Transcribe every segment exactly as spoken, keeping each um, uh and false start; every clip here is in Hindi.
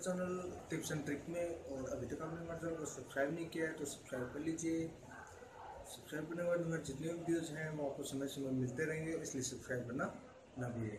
चैनल टिप्स एंड ट्रिक में, और अभी तक आपने हमारे चैनल को सब्सक्राइब नहीं किया है तो सब्सक्राइब कर लीजिए। सब्सक्राइब करने के बाद हमारे जितने भी वीडियोज़ हैं वो आपको समय समय मिलते रहेंगे, इसलिए सब्सक्राइब करना ना भूलें।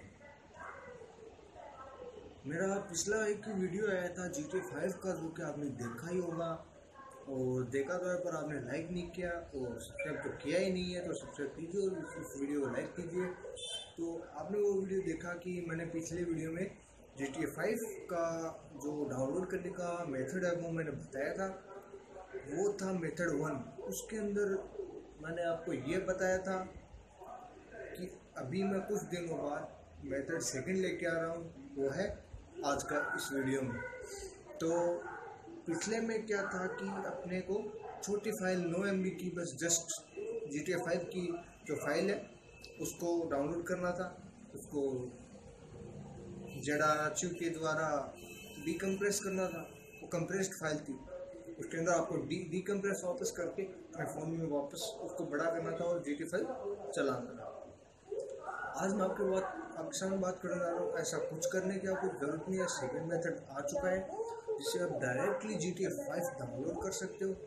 मेरा पिछला एक वीडियो आया था जी टी ए फाइव का, जो कि आपने देखा ही होगा, और देखा तो है पर आपने लाइक नहीं किया और सब्सक्राइब तो किया ही नहीं है, तो सब्सक्राइब कीजिए और उस वीडियो को लाइक कीजिए। तो आपने वो वीडियो देखा कि मैंने पिछले वीडियो में जी टी ए फाइव का जो डाउनलोड करने का मेथड है वो मैंने बताया था, वो था मेथड वन। उसके अंदर मैंने आपको ये बताया था कि अभी मैं कुछ दिनों बाद मेथड सेकंड लेके आ रहा हूँ, वो है आज का इस वीडियो में। तो पिछले में क्या था कि अपने को छोटी फाइल नौ एम बी की बस just G T A five की जो फाइल है उसको डाउनलोड करना था, उसको जेडाचू के द्वारा डीकम्प्रेस करना था। वो कंप्रेस्ड फाइल थी, उसके अंदर आपको डी डीकम्प्रेस वापस करके अपने फ़ोन में वापस उसको बड़ा करना था और जी टी ए फाइव चलाना था। आज मैं आपके बात आपके सामने बात करने जा रहा हूँ, ऐसा कुछ करने की आपको ज़रूरत नहीं है। सेकेंड मेथड आ चुका है जिससे आप directly G T A five download कर सकते हो।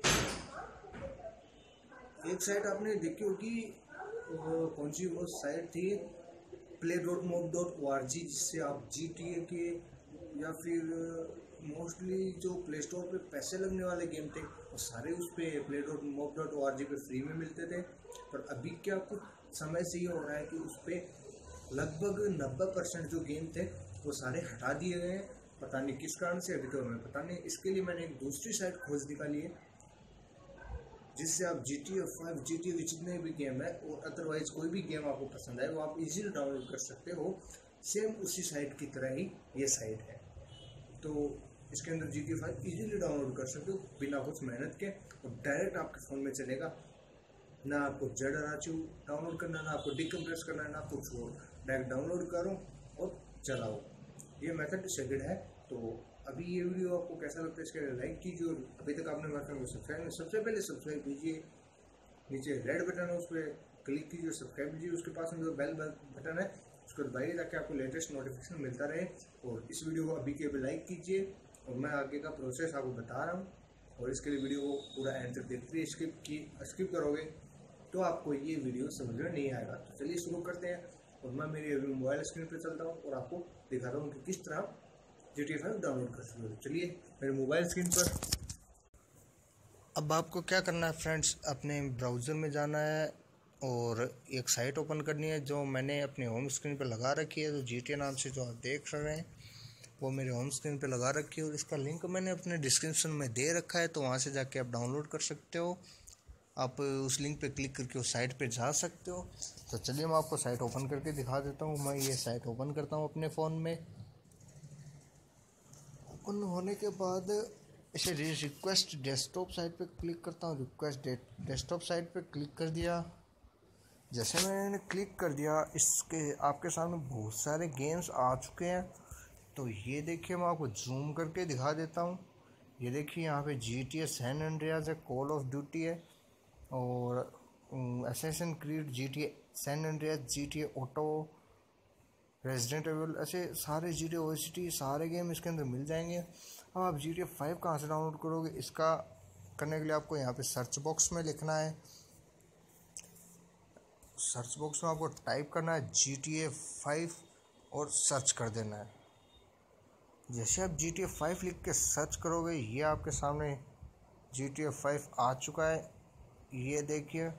एक साइट आपने देखी होगी, कौन सी वो साइट थी, play dot mob dot O R G, जिससे आप जी टी ए के या फिर मोस्टली जो प्ले स्टोर पे पैसे लगने वाले गेम थे वो सारे उस पर play dot mob dot O R G पे फ्री में मिलते थे। पर अभी क्या कुछ समय से ये हो रहा है कि उस पर लगभग नब्बे परसेंट जो गेम थे वो सारे हटा दिए गए हैं, पता नहीं किस कारण से, अभी तो हमें पता नहीं। इसके लिए मैंने एक दूसरी साइट खोज निकाली है जिससे आप G T A five, G T A के जितने भी गेम है और अदरवाइज कोई भी गेम आपको पसंद है वो आप इजीली डाउनलोड कर सकते हो। सेम उसी साइट की तरह ही ये साइट है, तो इसके अंदर G T A five easily download कर सकते हो बिना कुछ मेहनत के, और डायरेक्ट आपके फ़ोन में चलेगा। ना आपको जेड राचू डाउनलोड करना, ना आपको डीकम्प्रेस करना है, ना कुछ और, डायरेक्ट डाउनलोड करो और चलाओ। ये मेथड सेकंड है। तो अभी ये वीडियो आपको कैसा लगता है इसके लिए लाइक कीजिए, और अभी तक आपने हमारे चैनल को सब्सक्राइब नहीं, सबसे पहले सब्सक्राइब कीजिए। नीचे रेड बटन है उस पर क्लिक कीजिए, सब्सक्राइब कीजिए। उसके पास में जो बेल बटन है उसको दबाइए ताकि आपको लेटेस्ट नोटिफिकेशन मिलता रहे। और इस वीडियो को अभी के अभी लाइक कीजिए, और मैं आगे का प्रोसेस आपको बता रहा हूँ, और इसके लिए वीडियो को पूरा एंड तक देखते रहिए। स्किप की स्किप करोगे तो आपको ये वीडियो समझ में नहीं आएगा। तो चलिए शुरू करते हैं, और मैं मेरी अभी मोबाइल स्क्रीन पर चलता हूँ और आपको दिखाता हूँ कि किस तरह G T A five download कर सकते हो। चलिए मेरे मोबाइल स्क्रीन पर। अब आपको क्या करना है फ्रेंड्स, अपने ब्राउज़र में जाना है और एक साइट ओपन करनी है जो मैंने अपने होम स्क्रीन पर लगा रखी है। तो जी टी ए नाम से जो आप देख रहे हैं वो मेरे होम स्क्रीन पे लगा रखी है, और इसका लिंक मैंने अपने डिस्क्रिप्शन में दे रखा है, तो वहाँ से जाके आप डाउनलोड कर सकते हो। आप उस लिंक पे क्लिक करके उस साइट पे जा सकते हो। तो चलिए मैं आपको साइट ओपन करके दिखा देता हूँ। मैं ये साइट ओपन करता हूँ अपने फ़ोन में। ओपन होने के बाद इसे रिक्वेस्ट डेस्कटॉप साइट पे क्लिक करता हूँ। रिक्वेस्ट डेस्कटॉप साइट पे क्लिक कर दिया। जैसे मैंने क्लिक कर दिया, इसके आपके सामने बहुत सारे गेम्स आ चुके हैं। तो ये देखिए, मैं आपको जूम करके दिखा देता हूँ। ये देखिए यहाँ पे G T A San Andreas है, कॉल ऑफ ड्यूटी है, और assassin creed, G T A San Andreas, G T A auto, resident evil, ऐसे सारे G T A O C T सारे गेम इसके अंदर मिल जाएंगे। अब आप जी टी ए फाइव कहाँ से डाउनलोड करोगे, इसका करने के लिए आपको यहाँ पे सर्च बॉक्स में लिखना है। सर्च बॉक्स में आपको टाइप करना है जी टी ए फाइव और सर्च कर देना है। जैसे आप जी टी ए फाइव लिख के सर्च करोगे, ये आपके सामने जी टी ए फाइव आ चुका है। ये देखिए,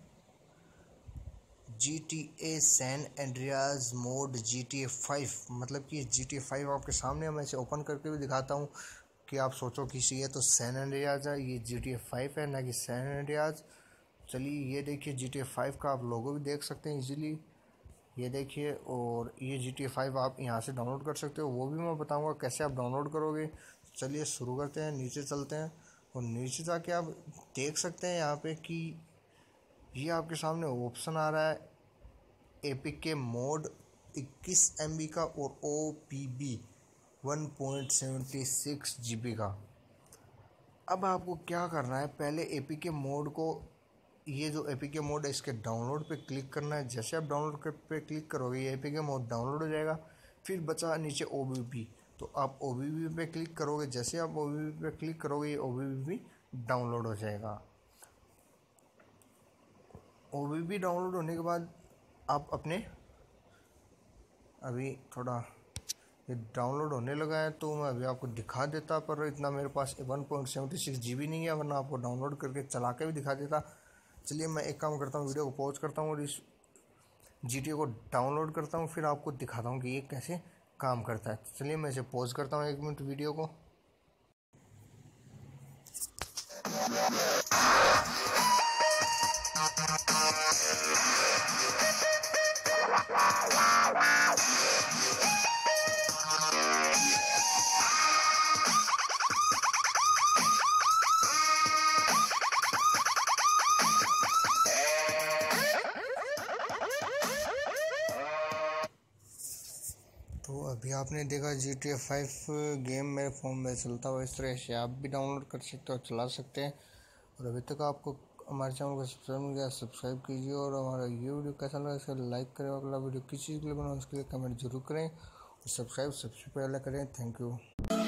G T A San Andreas mod G T A five, मतलब कि जी टी ए फाइव आपके सामने। मैं इसे ओपन करके भी दिखाता हूँ कि आप सोचो कि ये तो सैन एंड्रियास है, ये जी टी ए फाइव है, ना कि सैन एंड्रियास। चलिए ये देखिए, जी टी ए फाइव का आप लोगो भी देख सकते हैं इजीली। ये देखिए, और ये जी टी ए फाइव आप यहाँ से डाउनलोड कर सकते हो, वो भी मैं बताऊंगा कैसे आप डाउनलोड करोगे। चलिए शुरू करते हैं, नीचे चलते हैं, और नीचे जाके आप देख सकते हैं यहाँ पे कि ये आपके सामने ऑप्शन आ रहा है ए पी के मोड इक्कीस एम बी का और O B B one point seven six G B का। अब आपको क्या करना है, पहले ए पी के मोड को, ये जो ए पी के मोड है इसके डाउनलोड पे क्लिक करना है। जैसे आप डाउनलोड पे क्लिक करोगे ये A P K mod download हो जाएगा। फिर बचा नीचे ओ बी पी, तो आप ओ बी बी पे क्लिक करोगे। जैसे आप ओ बी बी पे क्लिक करोगे ये ओ बी बी डाउनलोड हो जाएगा। ओ बी बी डाउनलोड होने के बाद आप अपने, अभी थोड़ा ये डाउनलोड होने लगा है तो मैं अभी आपको दिखा देता, पर इतना मेरे पास one point seventy six G B नहीं है, वरना आपको डाउनलोड करके चला के भी दिखा देता। चलिए मैं एक काम करता हूँ, वीडियो को पॉज करता हूँ और इस जी टी ए को डाउनलोड करता हूँ, फिर आपको दिखाता हूँ कि ये कैसे काम करता है। चलिए मैं इसे पॉज करता हूँ एक मिनट वीडियो को। तो अभी आपने देखा G T A five game मेरे फ़ोन में चलता हुआ, इस तरह से आप भी डाउनलोड कर सकते हो और चला सकते हैं। और अभी तक आपको हमारे चैनल को सब्सक्राइब नहीं किया, सब्सक्राइब कीजिए और हमारा ये वीडियो कैसा लगा इसे लाइक करें। अगला वीडियो किस चीज़ के लिए बनाओ उसके लिए कमेंट जरूर करें और सब्सक्राइब सबसे पहले करें। Thank you.